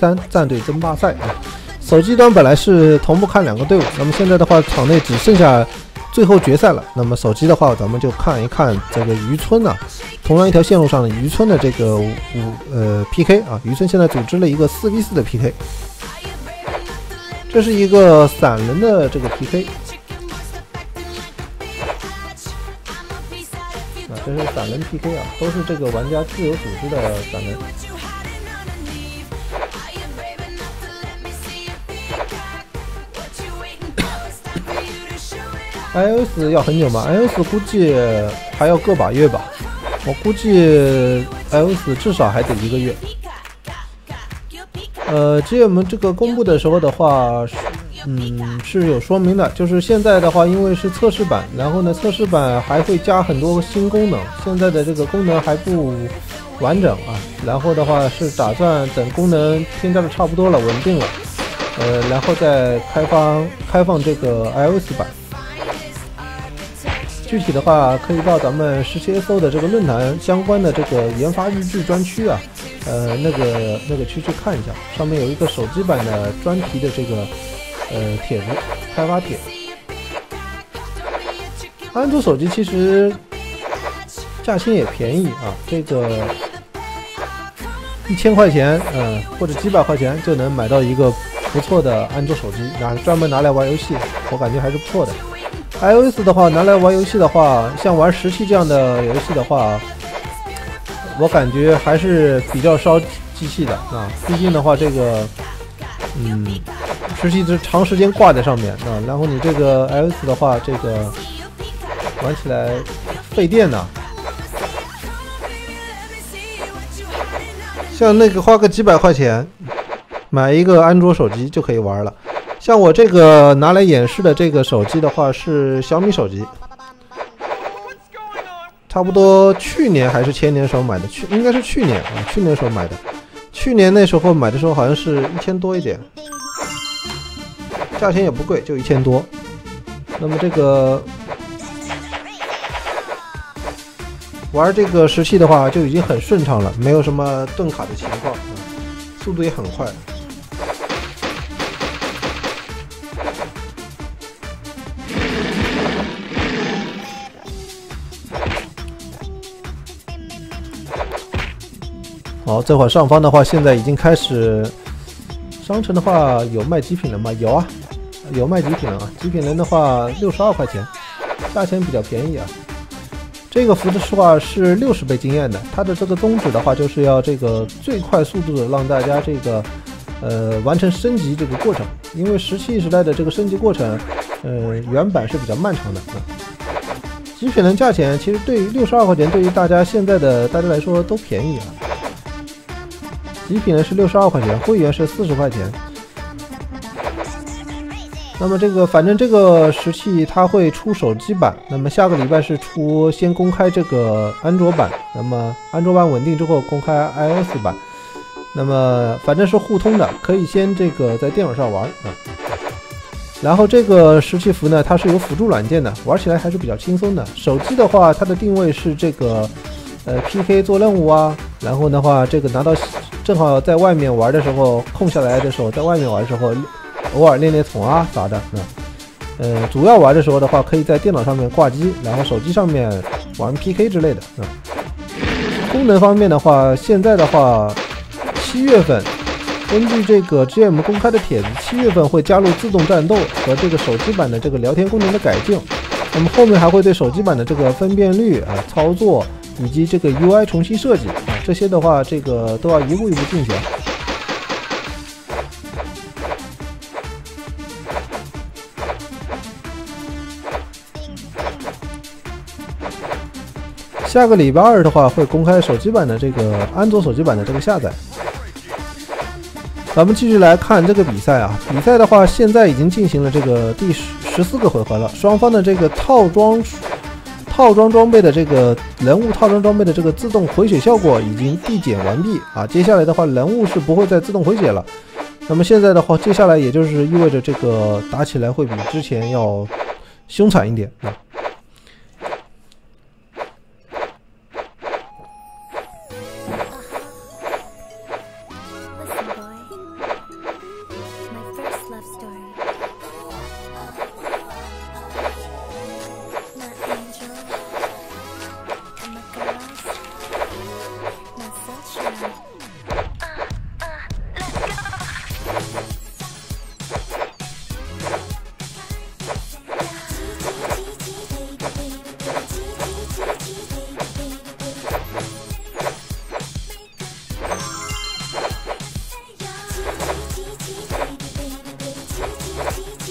3战队争霸赛啊。手机端本来是同步看2个队伍，那么现在的话场内只剩下最后决赛了。那么手机的话，咱们就看一看这个渔村啊，同样一条线路上的渔村的这个PK 啊，渔村现在组织了一个4v4的 PK， 这是一个散人的这个 PK。 这是散人 PK 啊，都是这个玩家自由组织的散人。iOS 要很久吗 ？iOS 估计还要个把月吧，我估计 iOS 至少还得1个月。GM 这个公布的时候的话，是有说明的，就是现在的话，因为是测试版，然后呢，测试版还会加很多新功能，现在的这个功能还不完整啊。然后的话是打算等功能添加的差不多了，稳定了，然后再开放这个 iOS 版。具体的话，可以到咱们17SO的这个论坛相关的这个研发日志专区啊，那个区去看一下，上面有一个手机版的专题的这个帖子开发帖。安卓手机其实价钱也便宜啊，这个1000块钱，或者几百块钱就能买到一个不错的安卓手机，专门拿来玩游戏，我感觉还是不错的。iOS 的话，拿来玩游戏的话，像玩17这样的游戏的话，我感觉还是比较烧机器的啊。毕竟的话，这个17是长时间挂在上面啊，然后你这个 iOS 的话，这个玩起来费电呐。像那个花个几百块钱买一个安卓手机就可以玩了。像我这个拿来演示的这个手机的话是小米手机，差不多去年还是前年时候买的，应该是去年啊，去年时候买的。去年那时候买的时候好像是1000多一点，价钱也不贵，就1000多。那么这个玩这个17的话就已经很顺畅了，没有什么顿卡的情况，速度也很快。好，这会儿上方的话，现在已经开始，商城的话有卖极品人吗？有啊，有卖极品人啊。极品人的话62块钱，价钱比较便宜啊。这个服的话是60倍经验的，它的这个宗旨的话就是要这个最快速度的让大家这个完成升级这个过程，因为17时代的这个升级过程，原版是比较漫长的。极品人价钱其实对于62块钱，对于大家现在的大家来说都便宜啊。极品人是62块钱，会员是40块钱。那么这个反正这个17它会出手机版，那么下个礼拜是先公开这个安卓版，那么安卓版稳定之后公开 iOS 版，那么反正是互通的，可以先这个在电脑上玩啊。然后这个17服呢，它是有辅助软件的，玩起来还是比较轻松的。手机的话，它的定位是这个PK 做任务啊，然后的话这个拿到正好在外面玩的时候，空下来的时候，在外面玩的时候，偶尔练练宠啊啥的。主要玩的时候的话，可以在电脑上面挂机，然后手机上面玩 PK 之类的。功能方面的话，现在的话，7月份根据这个 GM 公开的帖子，7月份会加入自动战斗和这个手机版的这个聊天功能的改进。那么后面还会对手机版的这个分辨率操作以及这个 UI 重新设计这些的话，这个都要一步一步进行。下个礼拜2的话，会公开手机版的这个安卓手机版的这个下载。咱们继续来看这个比赛啊，比赛的话，现在已经进行了这个第14个回合了，双方的这个套装装备的这个人物套装装备的这个自动回血效果已经递减完毕啊，接下来的话人物是不会再自动回血了。那么现在的话，接下来也就是意味着这个打起来会比之前要凶残一点啊。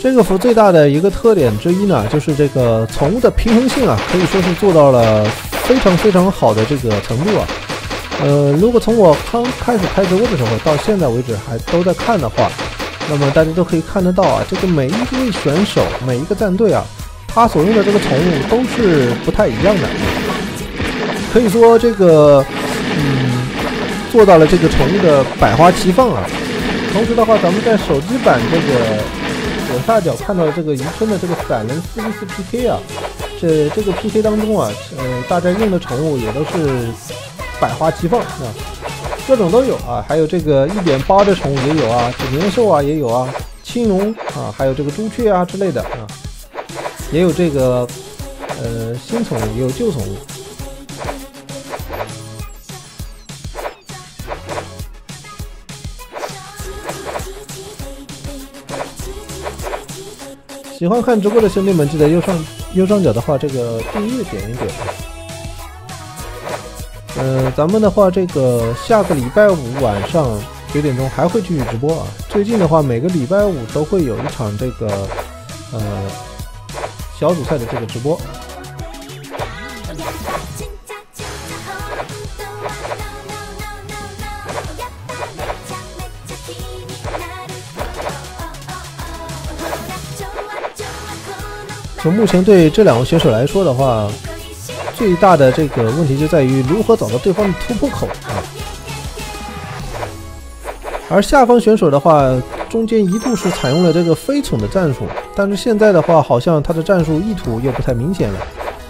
这个服最大的一个特点之一呢，就是这个宠物的平衡性啊，可以说是做到了非常好的这个程度啊。如果从我刚开始开直播的时候到现在为止还都在看的话，那么大家都可以看得到啊，这个每一位选手、每一个战队啊，他所用的这个宠物都是不太一样的。可以说这个做到了这个宠物的百花齐放啊。同时的话，咱们在手机版这个左下角看到的这个宜春的这个散人4v4 PK 啊，这个 PK 当中啊，大家用的宠物也都是百花齐放啊，各种都有啊，还有这个1.8的宠物也有啊，纸年兽啊也有啊，青龙啊，还有这个朱雀啊之类的啊，也有这个新宠物，也有旧宠物。喜欢看直播的兄弟们，记得右上角的话，这个订阅点一点。咱们的话，这个下个礼拜5晚上9点钟还会继续直播啊。最近的话，每个礼拜5都会有一场这个小组赛的这个直播。就目前对这两位选手来说的话，最大的这个问题就在于如何找到对方的突破口啊。而下方选手的话，中间一度是采用了这个飞宠的战术，但是现在的话，好像他的战术意图又不太明显了。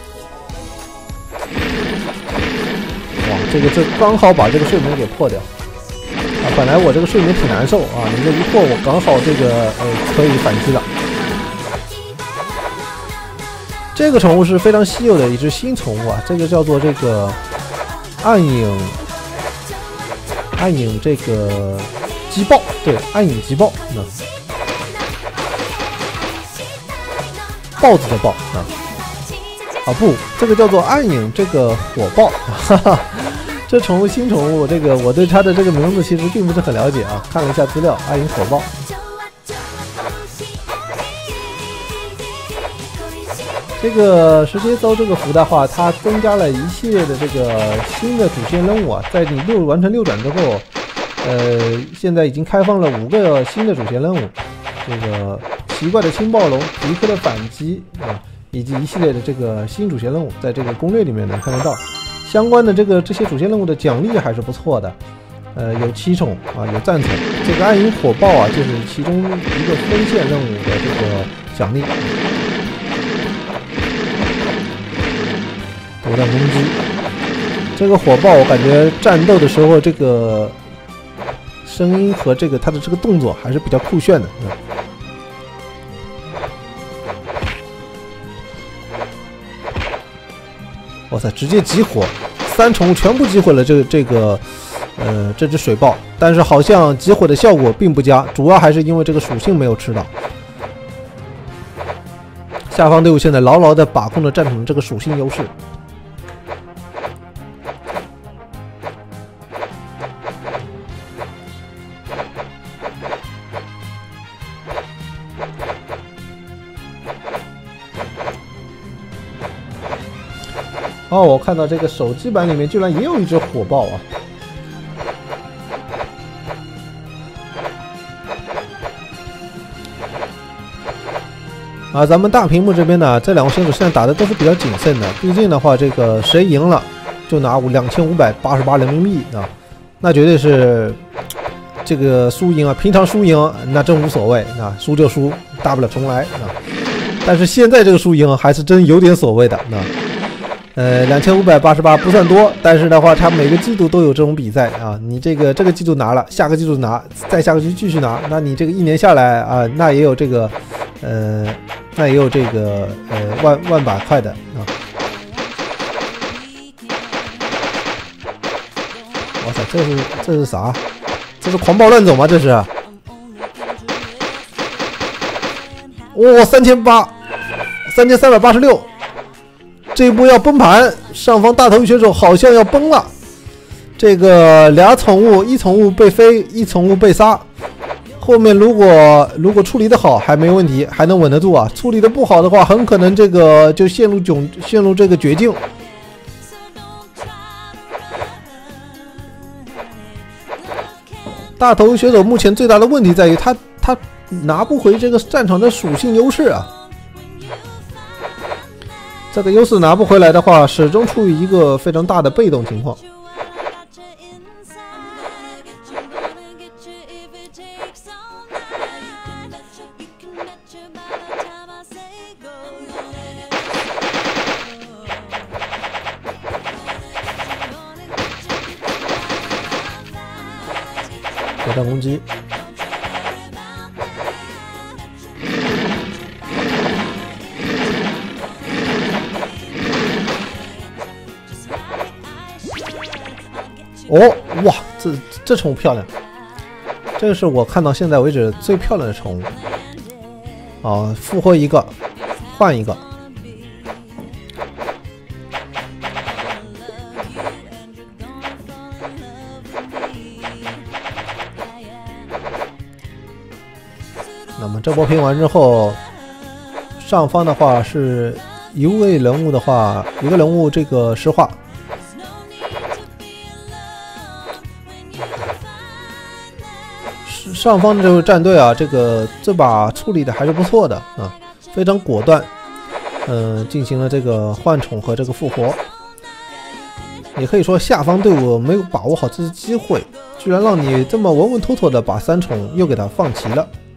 哇，这刚好把这个睡眠给破掉啊！本来我这个睡眠挺难受啊，你这一破，我刚好这个可以反击了。这个宠物是非常稀有的一只新宠物啊，这个叫做这个暗影这个击爆，对，暗影击爆，豹子的豹啊不，这个叫做暗影这个火爆，哈哈，这新宠物，这个我对它的这个名字其实并不是很了解啊，看了一下资料，暗影火爆。这个时间搜这个服的话，它增加了一系列的这个新的主线任务啊，在你完成6转之后，现在已经开放了5个新的主线任务，这个奇怪的青暴龙、迪克的反击啊，以及一系列的这个新主线任务，在这个攻略里面能看得到。相关的这些主线任务的奖励还是不错的，有7宠啊，有战宠，这个暗影火爆啊，就是其中一个分线任务的这个奖励。果断攻击，这个火爆，我感觉战斗的时候这个声音和它的这个动作还是比较酷炫的。哇塞，直接集火，3宠物全部集火了这只水豹，但是好像集火的效果并不佳，主要还是因为这个属性没有吃到。下方队伍现在牢牢地把控着战场的这个属性优势。哦，我看到这个手机版里面居然也有一只火爆啊！咱们大屏幕这边呢，这两位选手现在打的都是比较谨慎的，毕竟的话，这个谁赢了就拿2588人民币啊，那绝对是这个输赢啊，平常输赢那真无所谓啊，输就输，大不了重来啊。但是现在这个输赢还是真有点所谓的2588不算多，但是的话，它每个季度都有这种比赛啊。你这个季度拿了，下个季度拿，再下个季度继续拿，那你这个1年下来啊，那也有这个万把块的啊。哇塞，这是啥？这是狂暴乱走吗？这是？哇，3886。这一波要崩盘，上方大头选手好像要崩了。这个俩宠物，一宠物被飞，一宠物被杀。 后面如果处理的好还没问题，还能稳得住啊。处理的不好的话，很可能这个就陷入这个绝境。大头选手目前最大的问题在于他拿不回这个战场的属性优势啊。这个优势拿不回来的话，始终处于一个非常大的被动情况。果断攻击，哦，哇，这宠物漂亮，这个是我看到现在为止最漂亮的宠物。啊，复活一个，换一个。那么这波拼完之后，上方的话是一位人物的话，一个人物这个石化。上方的这个战队啊，这把处理的还是不错的啊，非常果断，进行了这个换宠和这个复活。也可以说下方队伍没有把握好这次机会，居然让你这么稳稳妥妥的把3宠又给他放齐了。